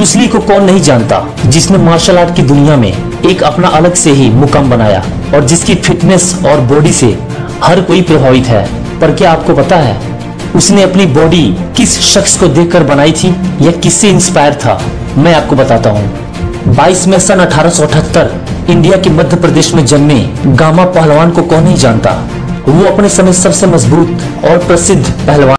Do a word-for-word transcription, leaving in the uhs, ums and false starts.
Bruce Lee को कौन नहीं जानता, जिसने मार्शल आर्ट की दुनिया में एक अपना अलग से ही मुकाम बनाया और जिसकी फिटनेस और बॉडी से हर कोई प्रभावित है। पर क्या आपको पता है उसने अपनी बॉडी किस शख्स को देखकर बनाई थी या किससे इंस्पायर था? मैं आपको बताता हूँ। बाईस मई सन अठारह सौ अठहत्तर इंडिया के मध्य प्रदेश में जन्मे गामा पहलवान को कौन नहीं जानता। वो अपने समय सबसे मजबूत और प्रसिद्ध पहलवान